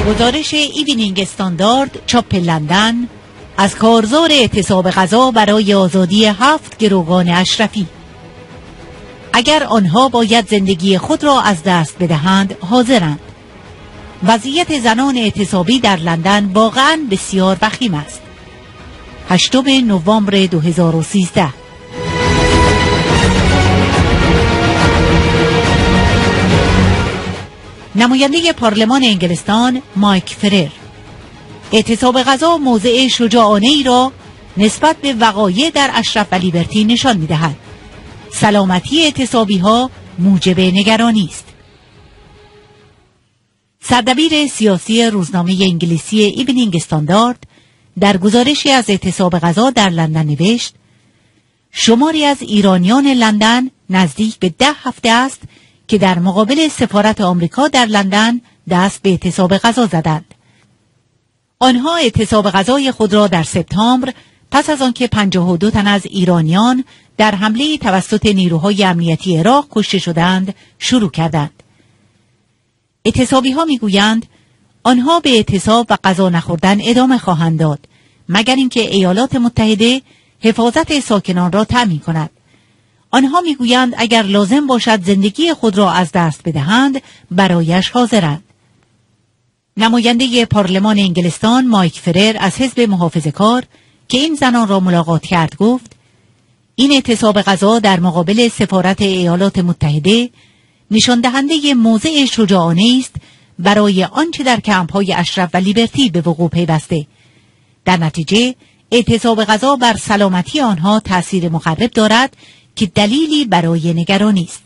گزارش ایوینینگ استاندارد چاپ لندن از کارزار اعتصاب غذا برای آزادی 7 گروگان اشرفی. اگر آنها باید زندگی خود را از دست بدهند حاضرند. وضعیت زنان اعتصابی در لندن واقعاً بسیار وخیم است. 8 نوامبر 2013. نماینده پارلمان انگلستان مایک فرر: اعتصاب غذا موضع شجاعانه‌ای را نسبت به وقایع در اشرف و لیبرتی نشان می‌دهد. سلامتی اعتصابی‌ها موجب نگرانی است. سردبیر سیاسی روزنامه انگلیسی ایوینینگ استاندارد در گزارشی از اعتصاب غذا در لندن نوشت: شماری از ایرانیان لندن نزدیک به 10 هفته است که در مقابل سفارت آمریکا در لندن دست به اعتصاب غذا زدند. آنها اعتصاب غذای خود را در سپتامبر پس از آنکه 52 تن از ایرانیان در حمله توسط نیروهای امنیتی عراق کشته شدند شروع کردند. اعتصابی‌ها می‌گویند آنها به اعتصاب و غذا نخوردن ادامه خواهند داد مگر اینکه ایالات متحده حفاظت ساکنان را تأمین کند. آنها می‌گویند اگر لازم باشد زندگی خود را از دست بدهند برایش حاضرند. نماینده پارلمان انگلستان مایک فرر از حزب محافظه‌کار که این زنان را ملاقات کرد گفت: این اعتصاب غذا در مقابل سفارت ایالات متحده نشان دهنده موضع شجاعانه است برای آنچه در کمپ‌های اشرف و لیبرتی به وقوع پیوسته. در نتیجه اعتصاب غذا بر سلامتی آنها تأثیر مخرب دارد که دلیلی برای نگرانی است.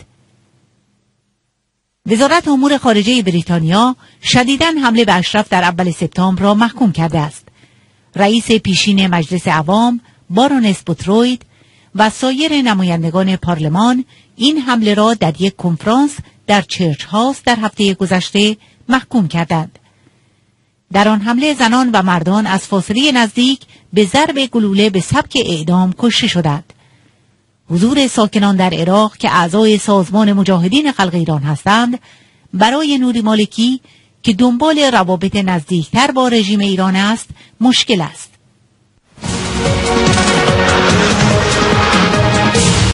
وزارت امور خارجه بریتانیا شدیداً حمله به اشرف در اول سپتامبر را محکوم کرده است. رئیس پیشین مجلس عوام بارونس بوتروید و سایر نمایندگان پارلمان این حمله را در یک کنفرانس در چرچ هاوس در هفته گذشته محکوم کردند. در آن حمله زنان و مردان از فاصله نزدیک به ضرب گلوله به سبک اعدام کشته شدند. حضور ساکنان در عراق که اعضای سازمان مجاهدین خلق ایران هستند برای نوری مالکی که دنبال روابط نزدیکتر با رژیم ایران است مشکل است.